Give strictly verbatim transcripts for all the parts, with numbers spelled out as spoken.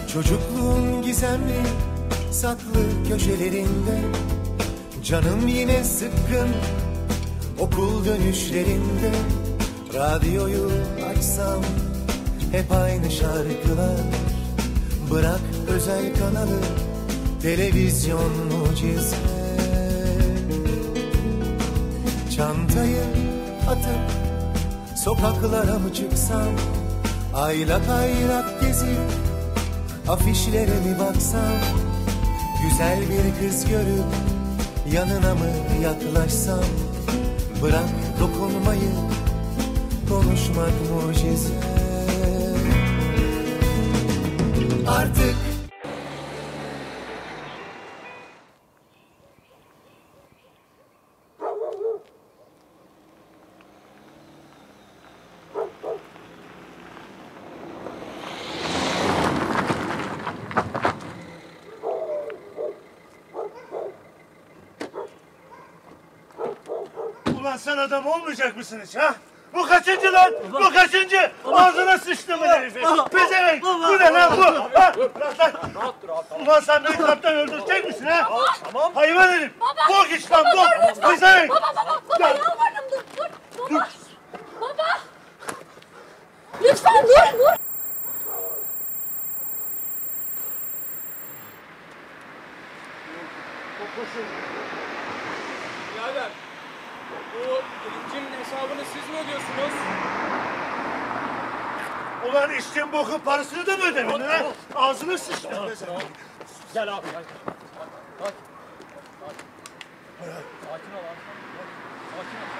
Çocukluğun gizemli saklı köşelerinde, canım yine sıkkın okul dönüşlerinde. Radyoyu açsam hep aynı şarkılar. Bırak özel kanalı, televizyon mucize. Çantayı atıp sokaklara mı çıksam, aylak aylak gezip afişlere mi baksam, güzel bir kız görüp yanına mı yaklaşsam, bırak dokunmayı, konuşmak mucize. Artık ulan sen adam olmayacak mısın hiç ha? Bu kaçıncı lan? Baba. Bu kaçıncı? Baba. Ağzına sıçtım bu herifi. Pezevenk. Bu ne lan bu? Ha? Bırak lan. Rahat dur abi. Ulan sen beni kaptan öldürecek misin ha? Tamam. Tamam. Hayvan herif. Baba. Bok iç lan bok. Pezevenk. Baba baba baba yalvarırım dur dur. Baba. Dur. Baba. Lütfen dur dur. Birader. Bu gelincin hesabını siz mi ödüyorsunuz? Ulan içtiğin bokun parasını da mı ödemedin ha? Ağzına sıçtım. Gel abi gel. Sakin. Sakin ol abi. Sakin ol.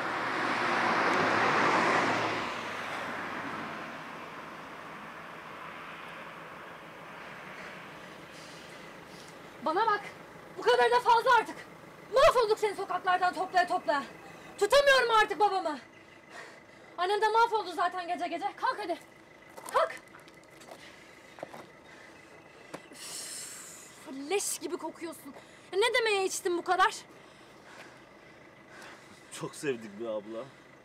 Bana bak. Bu kadar da fazla artık. Mahvolduk seni sokaklardan toplaya toplaya. Tutamıyorum artık babamı. Annem de mahvoldu zaten gece gece. Kalk hadi. Kalk. Üf, leş gibi kokuyorsun. Ya ne demeye içtin bu kadar? Çok sevdik bir abla.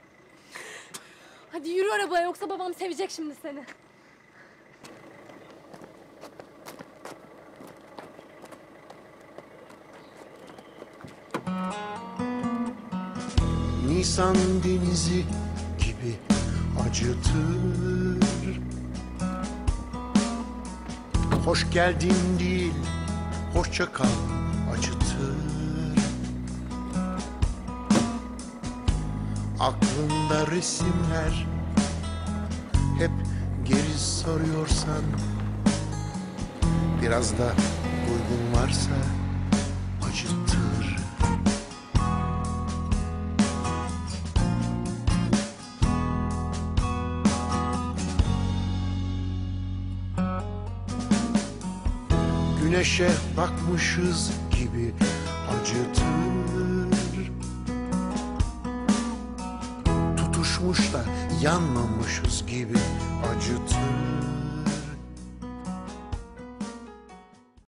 Hadi yürü arabaya yoksa babam sevecek şimdi seni. Nisan denizi gibi acıtır. Hoş geldin değil, hoşça kal acıtır. Aklında resimler hep geri soruyorsan, biraz da uygun varsa acıtır. Güneşe bakmışız gibi acıtır. Tutuşmuş da yanmamışız gibi acıtır.